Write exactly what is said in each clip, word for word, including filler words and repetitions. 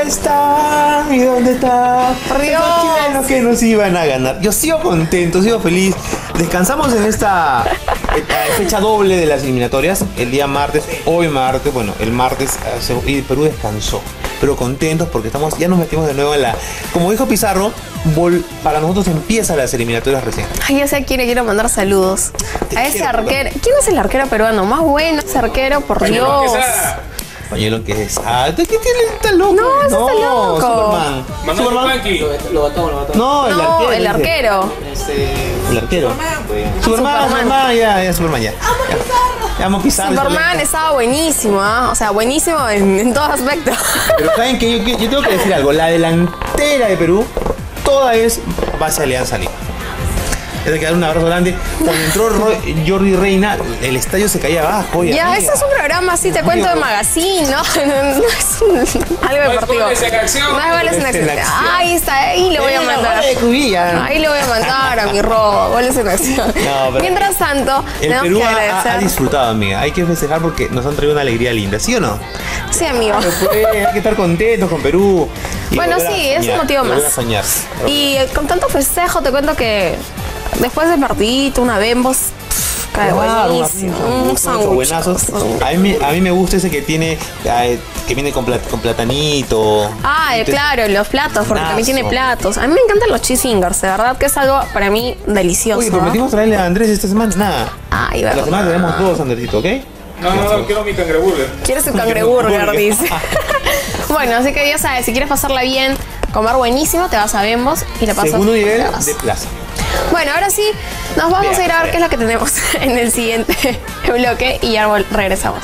está? ¿Y dónde está? Por Dios. Los que nos iban a ganar. Yo sigo contento, sigo feliz. Descansamos en esta fecha doble de las eliminatorias. El día martes, hoy martes, bueno, el martes y Perú descansó. Pero contentos porque estamos, ya nos metimos de nuevo en la... Como dijo Pizarro, vol, para nosotros empiezan las eliminatorias recién. Ay, ya sé a quién le quiero mandar saludos. Te a ese quiero, arquero. ¿no? ¿Quién es el arquero peruano? Más bueno ese arquero, por Pañuelo, Dios. Pañuelo que es... Ah, ¿qué tiene? Está loco. No, ese está loco. Superman. Manuel Superman. Yupanqui. Lo batamos, lo batamos. No, el No, arquero. el arquero. Este... El arquero. Superman, Superman. Superman, ya, ya, Superman, ya. Ya, Amo Pizarro. Superman estaba buenísimo, ¿ah? O sea, buenísimo en, en todo aspecto. Pero saben que yo, yo tengo que decir algo. La delantera de Perú, toda es base a Alianza Lima. Es de que dar un abrazo grande. Cuando entró Roy, Jordi Reina, el estadio se caía abajo. Ya, amiga. este es un programa así, te cuento de magazine, ¿no? No, no es un, algo deportivo. goles en acción. No es goles en Goles en acción. acción. Ahí está, ahí le voy a Eh, mandar. gol de Cubilla. Ahí le voy a mandar a mi robo, goles en acción. No, pero- Mientras tanto, El tenemos Perú que ha, ha agradecer. disfrutado, amiga. Hay que festejar porque nos han traído una alegría linda, ¿sí o no? Sí, amigo. Pues, hay que estar contentos con Perú. y Bueno, volver a sí, es un soñar, motivo volver más. a soñar. Y eh, con tanto festejo, te cuento que después del partidito, una Bembos, pff, cae Claro, buenísimo. unos Un unos sándwich. buenazos. A mí, me- a mí me gusta ese que tiene, eh, que viene con, plat- con platanito. Ah, eh, Entonces, claro, los platos, porque también tiene Buenazo. platos. A mí me encantan los cheese fingers, de verdad que es algo para mí delicioso. Oye, ¿no? prometimos traerle a Andrés esta semana. Nada. Ay, La verdad. semana tenemos dos, Andresito, ¿ok? No, no, no, quiero mi cangreburger. Quieres un cangreburger, dice. Bueno, así que ya sabes, si quieres pasarla bien, comer buenísimo, te vas a Bembos y la pasas. Segundo nivel te vas. de plaza. Bueno, ahora sí, nos vamos Bien, a ir a ver bien. qué es lo que tenemos en el siguiente bloque y ya vol- regresamos.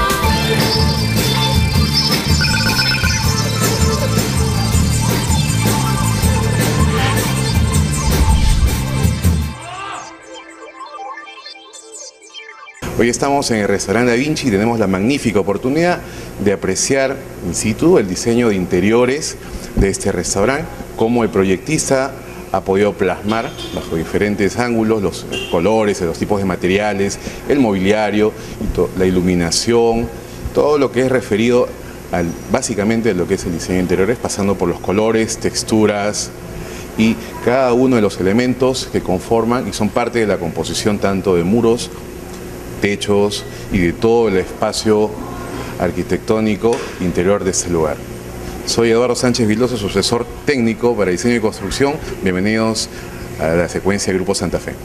Hoy estamos en el restaurante Da Vinci y tenemos la magnífica oportunidad de apreciar in situ el diseño de interiores de este restaurante, cómo el proyectista ha podido plasmar bajo diferentes ángulos los colores, los tipos de materiales, el mobiliario, y to- la iluminación, todo lo que es referido al, básicamente a lo que es el diseño de interiores, pasando por los colores, texturas y cada uno de los elementos que conforman y son parte de la composición tanto de muros, techos y de todo el espacio arquitectónico interior de este lugar. Soy Eduardo Sánchez Viloso, su asesor técnico para diseño y construcción. Bienvenidos a la secuencia Grupo Santa Fe.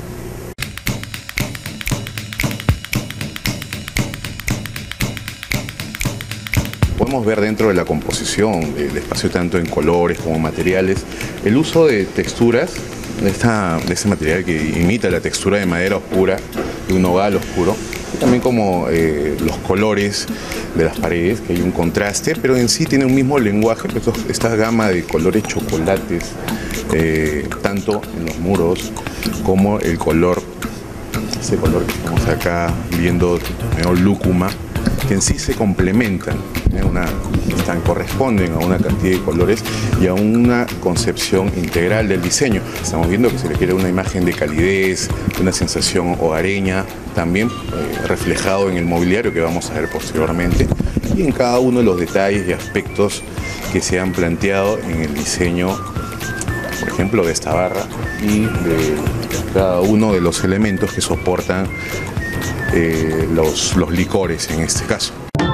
Podemos ver dentro de la composición del espacio, tanto en colores como materiales, el uso de texturas, de, esta, de este material que imita la textura de madera oscura, de un nogal oscuro, y también como eh, los colores de las paredes, que hay un contraste, pero en sí tiene un mismo lenguaje, estos, esta gama de colores chocolates, eh, tanto en los muros como el color, ese color que estamos acá viendo, medio lúcuma, que en sí se complementan, ¿eh? una, están, corresponden a una cantidad de colores y a una concepción integral del diseño. Estamos viendo que se le quiere una imagen de calidez, una sensación hogareña, también eh, reflejado en el mobiliario que vamos a ver posteriormente y en cada uno de los detalles y aspectos que se han planteado en el diseño, por ejemplo, de esta barra y de cada uno de los elementos que soportan eh, los, los licores en este caso.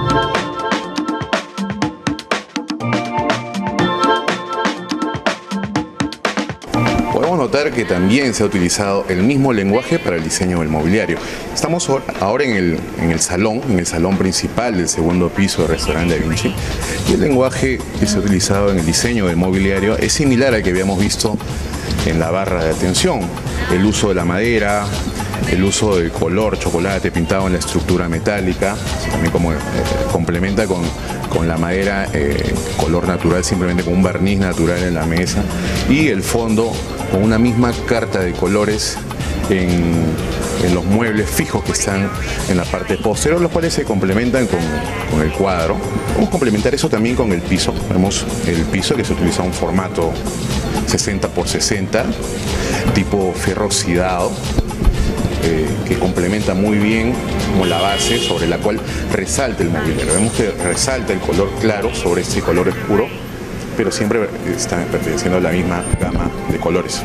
Podemos notar que también se ha utilizado el mismo lenguaje para el diseño del mobiliario. Estamos ahora en el, en el salón, en el salón principal del segundo piso del restaurante Da Vinci, y el lenguaje que se ha utilizado en el diseño del mobiliario es similar al que habíamos visto en la barra de atención. El uso de la madera, el uso del color chocolate pintado en la estructura metálica, también como eh, complementa con, con la madera eh, color natural, simplemente con un barniz natural en la mesa, y el fondo con una misma carta de colores en, en los muebles fijos que están en la parte posterior, los cuales se complementan con, con el cuadro. Vamos a complementar eso también con el piso. Vemos el piso que se utiliza un formato sesenta por sesenta, tipo ferro oxidado, eh, que complementa muy bien como la base sobre la cual resalta el mobiliario. Vemos que resalta el color claro sobre este color oscuro pero siempre están perteneciendo a la misma gama de colores.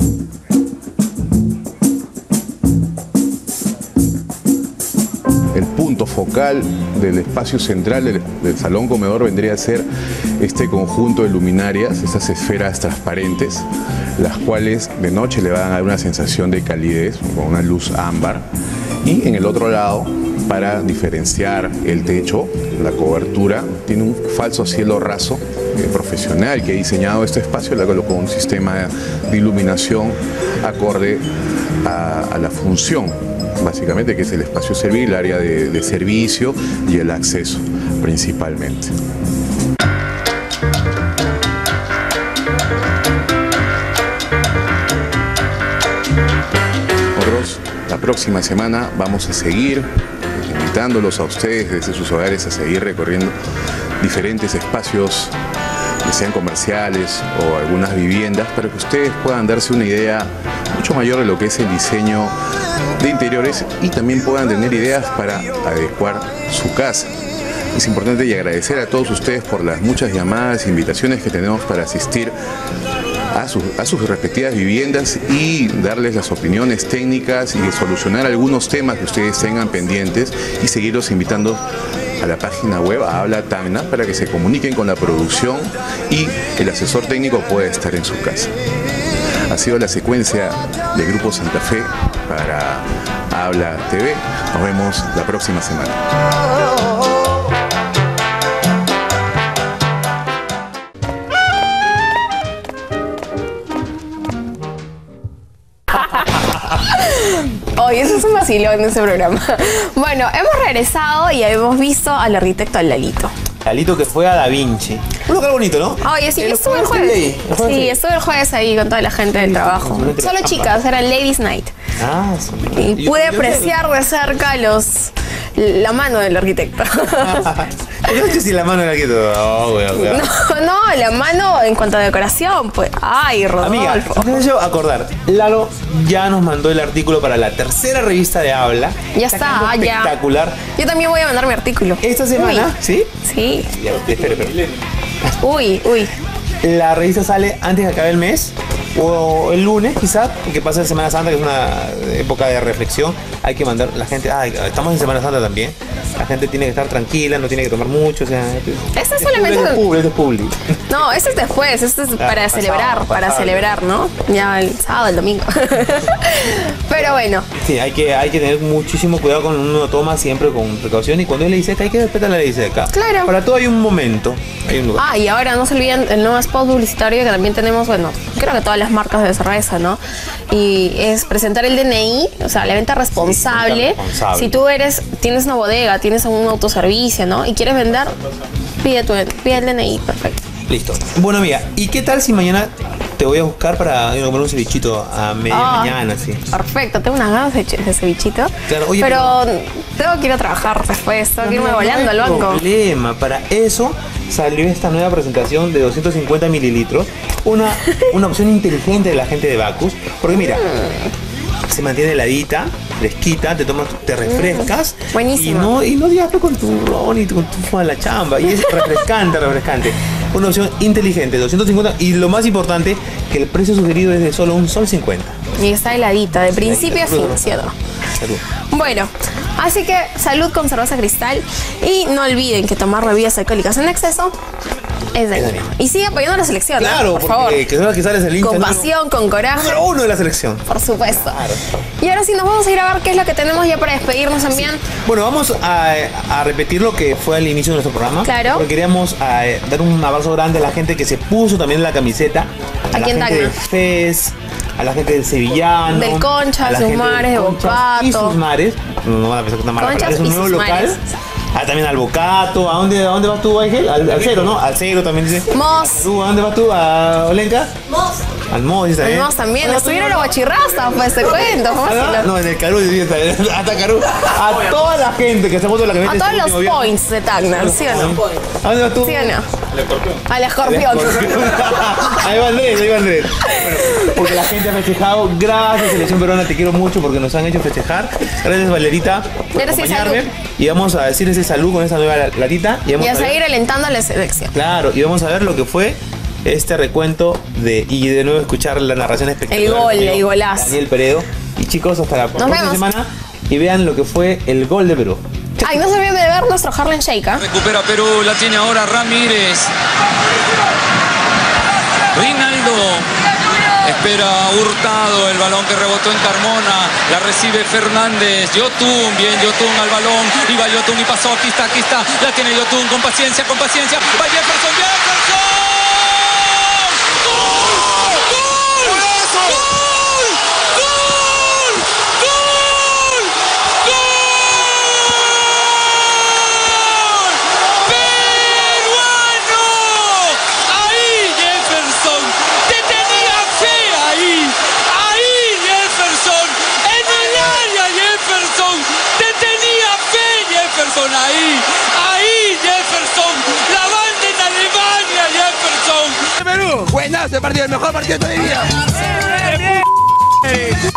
El punto focal del espacio central del, del salón comedor vendría a ser este conjunto de luminarias, estas esferas transparentes, las cuales de noche le van a dar una sensación de calidez con una luz ámbar. Y en el otro lado, para diferenciar el techo, la cobertura, tiene un falso cielo raso eh, profesional que ha diseñado este espacio, le colocó un sistema de iluminación acorde a, a la función, básicamente, que es el espacio servil, el área de, de servicio y el acceso principalmente. Nosotros la próxima semana vamos a seguir invitándolos a ustedes desde sus hogares a seguir recorriendo diferentes espacios, que sean comerciales o algunas viviendas, para que ustedes puedan darse una idea mucho mayor de lo que es el diseño de interiores y también puedan tener ideas para adecuar su casa. Es importante y agradecer a todos ustedes por las muchas llamadas e invitaciones que tenemos para asistir a sus, a sus respectivas viviendas y darles las opiniones técnicas y solucionar algunos temas que ustedes tengan pendientes y seguirlos invitando a la página web, a Habla Tacna, para que se comuniquen con la producción y el asesor técnico pueda estar en su casa. Ha sido la secuencia de Grupo Santa Fe para Habla T V. Nos vemos la próxima semana. Oye, eso es un vacilón en ese programa. Bueno, hemos regresado y hemos visto al arquitecto Lalito. Lalito que fue a Da Vinci. Un lugar bonito, ¿no? Oye, sí, El estuve el jueves jueves. estuve ahí, el jueves Sí, ahí. estuve el jueves ahí con toda la gente del trabajo. Entre- Solo Apa. chicas, era Ladies Night. Ah, sí. Y Yo- pude yo- apreciar de cerca los la mano del arquitecto. Yo no sé si la mano era aquí todo. Oh, weón, weón. No, no, la mano en cuanto a decoración, pues. Ay, Amiga, Rodolfo. me hecho acordar. Lalo ya nos mandó el artículo para la tercera revista de Habla. Ya está, quedando ya. espectacular. Yo también voy a mandar mi artículo. Esta semana, Uy, ¿sí? Sí. Ya, espera, espera. Uy, uy. La revista sale antes de acabar el mes o el lunes quizás, porque pasa en Semana Santa, que es una época de reflexión. Hay que mandar, la gente, ah, estamos en Semana Santa también, la gente tiene que estar tranquila, no tiene que tomar mucho, o sea, Este es solamente es un- público, es público. No, este es después, este es para pasado, celebrar, para pasado. celebrar, ¿no? Ya el sábado, el domingo. Pero bueno, Sí, hay que, hay que tener muchísimo cuidado cuando uno toma, siempre con precaución, y cuando es ley seca hay que respetar la ley seca. Claro. Para todo hay un momento, hay un lugar. ah, y ahora no se olviden el nuevo spot publicitario que también tenemos, bueno, creo que todas las marcas de cerveza, ¿no? Y es presentar el D N I, o sea, la venta responsable. venta responsable. Si tú eres, tienes una bodega, tienes un autoservicio, ¿no? Y quieres vender, pide, tu, pide el D N I, perfecto. Listo. Bueno, amiga, ¿y qué tal si mañana te voy a buscar para ir a comer un cevichito a media Ah, mañana, sí? Perfecto, tengo unas ganas de, ch- de cevichito. Claro, oye, pero, tengo que ir a trabajar después, tengo que irme No, no, volando no al hay banco. problema. Para eso salió esta nueva presentación de doscientos cincuenta mililitros. Una, una opción inteligente de la gente de Bacus. Porque mira, se mantiene heladita, fresquita, te tomas, te refrescas. Buenísimo. Y no, y no digas con tu ron y con tu a la chamba. Y es refrescante, refrescante. Una opción inteligente, doscientos cincuenta. Y lo más importante, que el precio sugerido es de solo un sol cincuenta. Y está heladita, de principio a fin, Salud. ¿cierto? Salud. Bueno, así que salud con cerveza cristal y no olviden que tomar bebidas alcohólicas en exceso es dañino. dañino. Y sigue apoyando a la selección, ¿no? Claro, por porque favor. que son las que sales el hincha Con número- pasión, con coraje, número uno de la selección. por supuesto. Claro. Y ahora sí nos vamos a ir a ver qué es lo que tenemos ya para despedirnos también. Bueno, vamos a, a repetir lo que fue al inicio de nuestro programa. Claro. Porque queríamos eh, dar un abrazo grande a la gente que se puso también la camiseta. A Aquí la en gente Tacna. del F E S, a la gente del Sevillano. Del Concha, a la sus gente del mares, de Conchas Bocato. Y sus mares. No, no van a pensar que está mal, Conchas pero es un y nuevo sus local. mares. Ah, también al Bocato. ¿A dónde, a dónde vas tú, Ángel? Al, al cero, ¿no? Al cero también dice. Mos. ¿Tú, ¿A dónde vas tú? ¿A Olenka? Mos. Al Mos, dice también. Mos también. Ah, Estuvieron tú, los guachirrastas, pues te cuento. ¿Cómo Ah, así lo- no, en el Carú, dice, hasta Carú. A toda la gente que se ha puesto la camiseta. A todos este los último viernes. points de Tacna, ¿sí o no? ¿A dónde vas tú? ¿Sí o no? El escorpión. Al escorpión. Ahí va Andrés, ahí va Andrés. Bueno, porque la gente ha festejado. Gracias, Selección Peruana, te quiero mucho porque nos han hecho festejar. Gracias, Valerita, por Gracias, acompañarme. salud. Y vamos a decir ese salud con esta nueva latita. Y vamos Y a a ver- seguir alentando a la selección. Claro, y vamos a ver lo que fue este recuento de y de nuevo escuchar la narración espectacular. El gol, del amigo el golazo. Daniel Peredo. Y chicos, hasta la próxima vemos. semana y vean lo que fue el gol de Perú. Ay, no se olviden de ver nuestro Harlem Shake, ¿eh? Recupera Perú, la tiene ahora Ramírez. Rinaldo. Espera Hurtado, el balón que rebotó en Carmona, la recibe Fernández, Yotun, bien Yotun al balón, iba Yotun y pasó, aquí está, aquí está, la tiene Yotun, con paciencia, con paciencia, va Jefferson, Jefferson, ¡gol! ¡Gol! ¡Gol! ¡Gol! ¡Gol! ¡Gol! ¡Peruano! Ahí Jefferson, te tenía fe ahí, ahí Jefferson, en el área Jefferson, te tenía fe Jefferson ahí, ahí Jefferson, la banda en Alemania Jefferson. Perú, buenazo el partido, el mejor partido de toda mi vida.